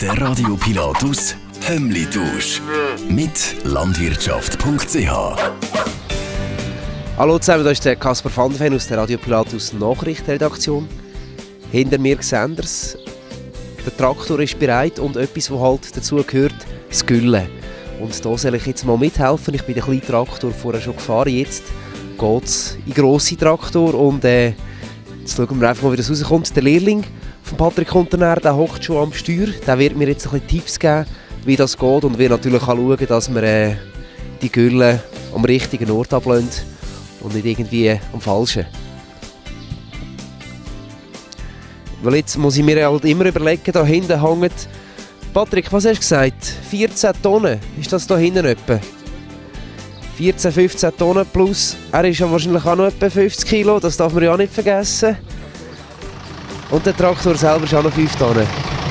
Der Radio Pilatus Hemmli-Tausch mit landwirtschaft.ch. Hallo zusammen, hier ist der Kaspar van der Ven aus der Radio Pilatus Nachrichtenredaktion. Hinter mir sehen Sie es. Der Traktor ist bereit und etwas, was halt dazu gehört, das Güllen. Und da soll ich jetzt mal mithelfen. Ich bin den kleinen Traktor vorher schon gefahren. Jetzt geht es in den grossen Traktor und jetzt schauen wir einfach mal, wie das rauskommt. Der Lehrling von Patrick Unternähr, der hockt schon am Steuer. Der wird mir jetzt ein bisschen Tipps geben, wie das geht und wir natürlich auch schauen, dass wir die Gülle am richtigen Ort ablösen und nicht irgendwie am falschen. Weil jetzt muss ich mir halt immer überlegen, da hinten hängt... Patrick, was hast du gesagt? 14 Tonnen? Ist das da hinten etwa? 14, 15 Tonnen plus. Er ist ja wahrscheinlich auch noch etwa 50 Kilo, das darf man ja auch nicht vergessen. Und der Traktor selber ist auch noch 5 Tonnen.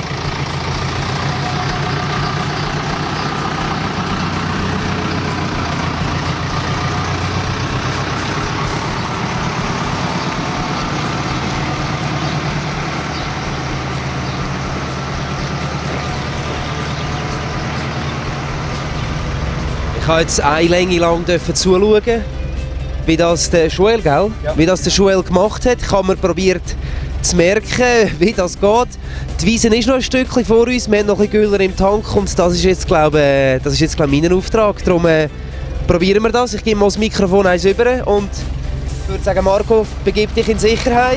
Ich habe jetzt eine Länge lang zuschauen, wie das der Joel, gell? Ja. Wie das der Joel gemacht hat. Ich habe mir probiert zu merken, wie das geht. Die Wiese ist noch ein Stückchen vor uns, wir haben noch ein bisschen Güller im Tank und das ist jetzt, glaube ich, mein Auftrag. Darum probieren wir das. Ich gebe mal das Mikrofon eins rüber und ich würde sagen, Marco, begib dich in Sicherheit.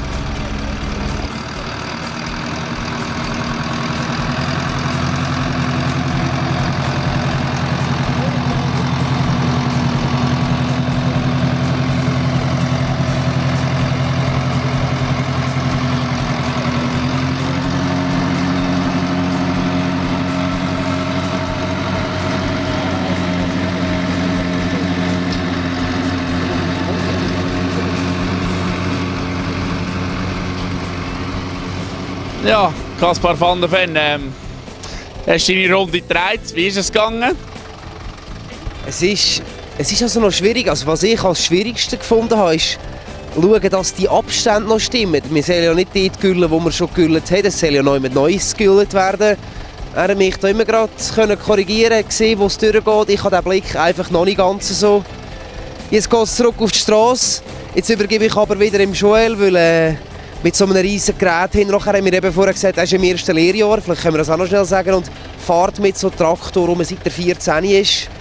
Ja, Kaspar van der Ven, hast du deine Runde gedreht? Wie ist es gegangen? Es ist also noch schwierig. Also was ich als Schwierigste gefunden habe, ist schauen, dass die Abstände noch stimmen. Wir sollen ja nicht dort güllen, wo wir schon gegüllt haben. Es soll ja noch mit Neues gegüllt werden. Er hat mich da immer gerade korrigieren, gesehen, wo es durchgeht. Ich habe den Blick einfach noch nicht ganz so. Jetzt geht es zurück auf die Straße. Jetzt übergebe ich aber wieder dem Joel, weil mit so einem riesigen Gerät hin. Nachher haben wir eben vorher gesagt, er ist im ersten Lehrjahr, vielleicht können wir das auch noch schnell sagen, und fährt mit so einem Traktor, seit er 14 ist.